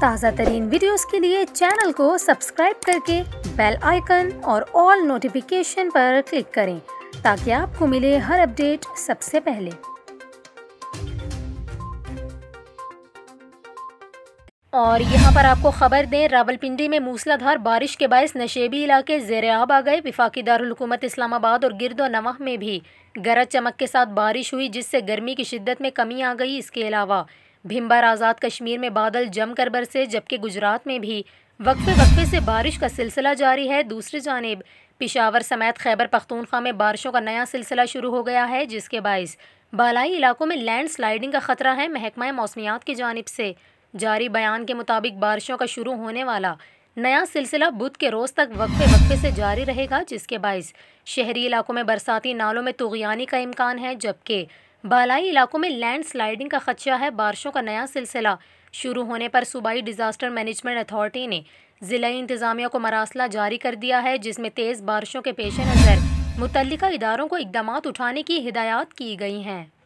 ताज़ा तरीन वीडियोस के लिए चैनल को सब्सक्राइब करके बेल आइकन और ऑल नोटिफिकेशन पर क्लिक करें ताकि आपको मिले हर अपडेट सबसे पहले। और यहाँ पर आपको खबर दें, रावलपिंडी में मूसलाधार बारिश के बायस नशेबी इलाके ज़ेर-ए-आब आ गए। वफाकी दारुल हुकूमत इस्लामाबाद और गिरदो नवाह में भी गरज चमक के साथ बारिश हुई, जिससे गर्मी की शिद्दत में कमी आ गई। इसके अलावा भिंबर आज़ाद कश्मीर में बादल जमकर बरसे, जबकि गुजरात में भी वक्फे वक्फे से बारिश का सिलसिला जारी है। दूसरी जानिब पेशावर समेत खैबर पख्तूनख्वा में बारिशों का नया सिलसिला शुरू हो गया है, जिसके बायस बालाई इलाकों में लैंड स्लाइडिंग का खतरा है। महकमा मौसमियात की जानिब से जारी बयान के मुताबिक बारिशों का शुरू होने वाला नया सिलसिला बुध के रोज़ तक वक्फे वक्फे से जारी रहेगा, जिसके बायस शहरी इलाकों में बरसाती नालों में तुग़यानी का इम्कान है, जबकि बालाई इलाकों में लैंड स्लाइडिंग का खदशा है। बारिशों का नया सिलसिला शुरू होने पर सूबाई डिज़ास्टर मैनेजमेंट अथॉरिटी ने ज़िला इंतज़ामिया को मरासला जारी कर दिया है, जिसमें तेज़ बारिशों के पेश नज़र मुतल्लिका इदारों को इक़दामात उठाने की हिदायत की गई हैं।